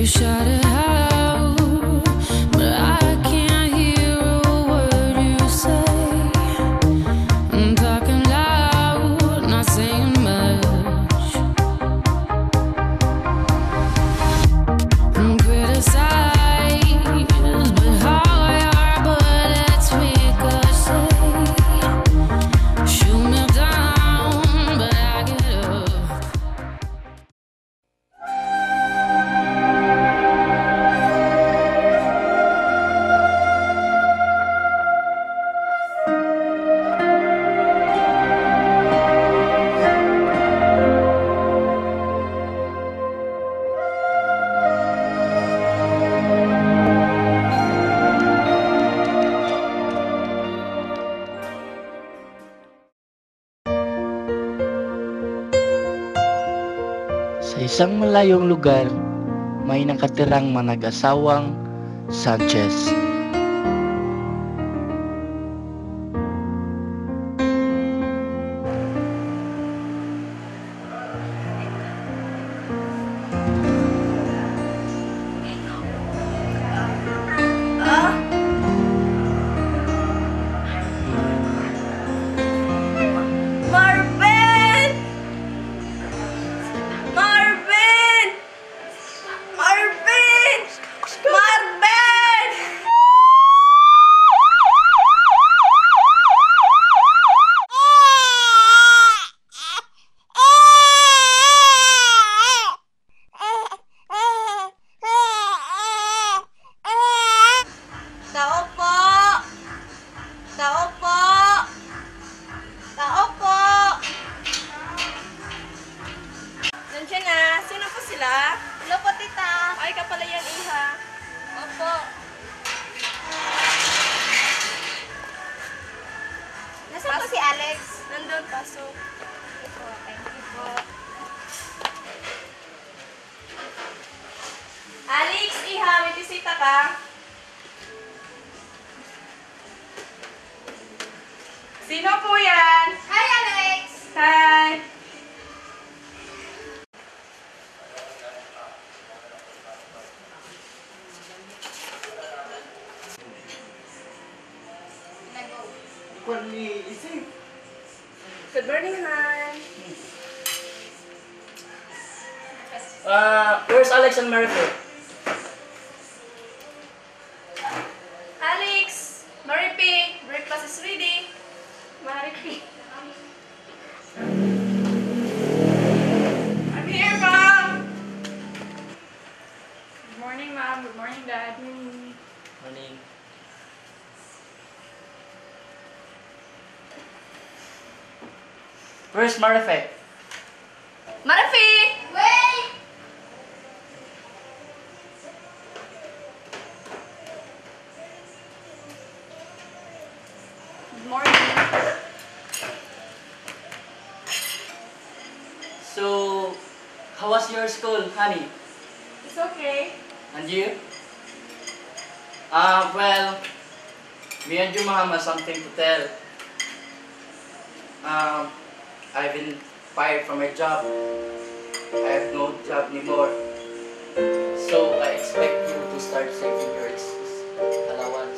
You shout it out, but I can't hear a word you say. I'm talking loud, not saying much. I'm criticized, but how your bullets ricochet. Shoot me down, but I get up. Sa isang malayong lugar, may nakatirang manag-asawang Sanchez. Marvin! Marvin! Marvin! Marvin! Tao po! Tao po! Tao po! Nandiyan na. Sino po sila? Hello po, tita. Ay, ka pala yan, iha. Opo. Nasaan po si Alex? Nandun, pasok. Opo, thank you po. Alex, iha, may bisita ka. Sino po yan? Hi, Alex! Hi! Good morning, Han. Where's Alex and Marifer? Alex! Maripi! Breakfast is ready. Maripi. I'm here, Mom! Good morning, Mom. Good morning, Dad. Morning. Where's Marifer? Maripi! Wait! Good morning. So, how was your school, honey? It's okay. And you? Well, me and your mom have something to tell. I've been fired from my job. I have no job anymore. So, I expect you to start saving your allowance.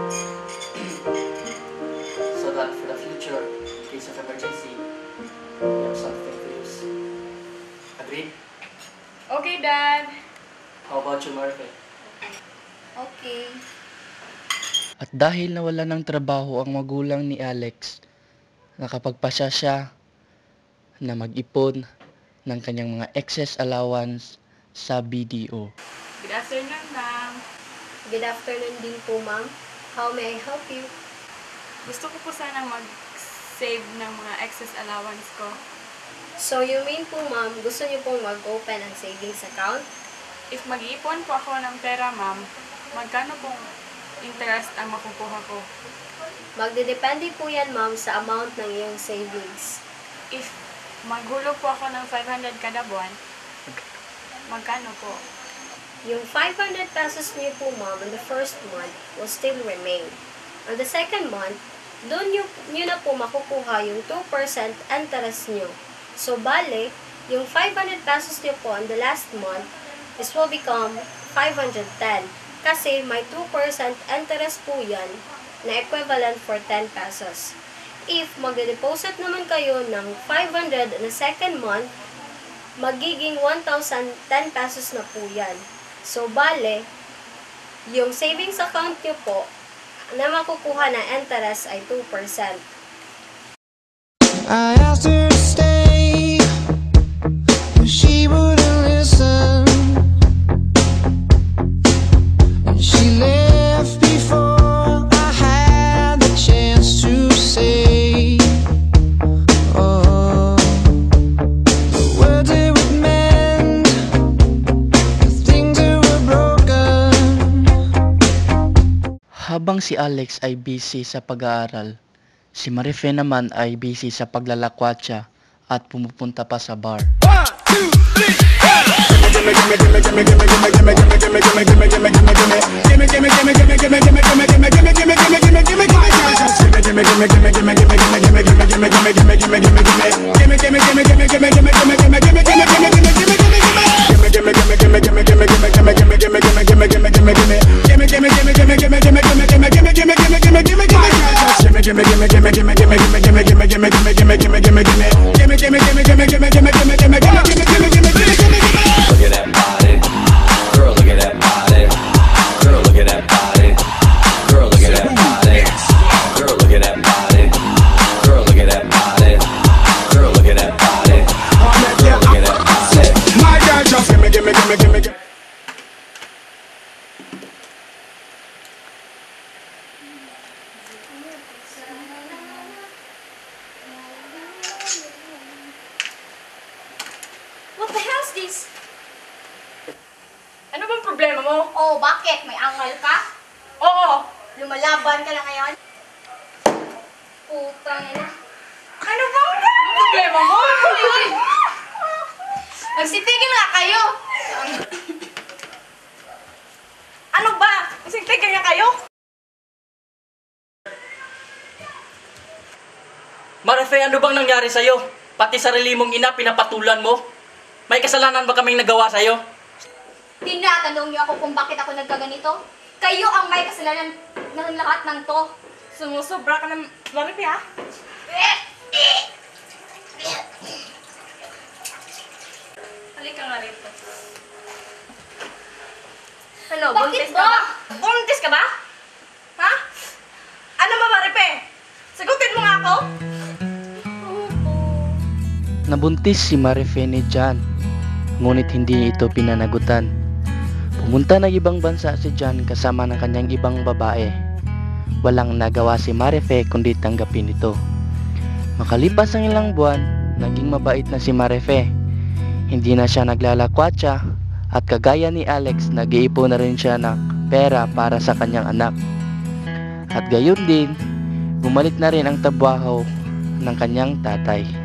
So that for the future, in case of emergency, you have something to use. Agreed? Okay, Dad. How about you, Marfe? Okay. At dahil nawala ng trabaho ang magulang ni Alex, nakapagpasya siya na mag-ipon ng kanyang mga excess allowance sa BDO. Good afternoon, Ma'am. Good afternoon din po, ma'am. How may I help you? Gusto ko po sanang mag-save ng mga excess allowance ko. So, you mean po, ma'am, gusto niyo pong mag-open ng savings account? If mag-iipon po ako ng pera, Ma'am, magkano pong interest ang makukuha ko? Magdedepende po yan, ma'am, sa amount ng iyong savings. If maghulog po ako ng 500 kada buwan, magkano po? Yung 500 pesos niyo po, ma'am, on the first month will still remain. On the second month, doon nyo na po makukuha yung 2% interest nyo. So, bale, yung 500 pesos nyo po on the last month this will become 510 kasi may 2% interest po yan na equivalent for 10 pesos. If magde-deposit naman kayo ng 500 na second month, magiging 1,010 pesos na po yan. So, bale, yung savings account nyo po na makukuha na interest ay 2%. I asked her to stay, but she wouldn't listen. And she left before I had the chance to say, oh, the words it would mend, the things that were broken. Habang si Alex ay busy sa pag-aaral, si Marife naman ay busy sa paglalakwatsa at pumupunta pa sa bar. What the hell is this? Ano bang problema mo? Oh, bakit? May angal ka? Oo! Lumalaban ka na ngayon? Putang ina. Ano bang problema mo? Magsitigil nga kayo! Ano ba? Magsitigil nga kayo? Marife, ano bang nangyari sa'yo? Pati sarili mong ina, pinapatulan mo? May kasalanan ba kaming nagawa sa'yo? Tinatanong niyo ako kung bakit ako nagkaganito? Kayo ang may kasalanan ng lahat ng to. Sumusobra ka ng Marife, ha? Halika nga rito. Ano, Bakit buntis ka ba? ba? Buntis ka ba? Ha? Ano ba, Marife? Sagutin mo nga ako? Nabuntis si Marife ni John, ngunit hindi ito pinanagutan. Pumunta ng ibang bansa si John kasama ng kanyang ibang babae. Walang nagawa si Marife kundi tanggapin ito. Makalipas ang ilang buwan, naging mabait na si Marife. Hindi na siya naglalakwatsa at kagaya ni Alex, nag-iipon na rin siya ng pera para sa kanyang anak. At gayon din, bumalik na rin ang trabaho ng kanyang tatay.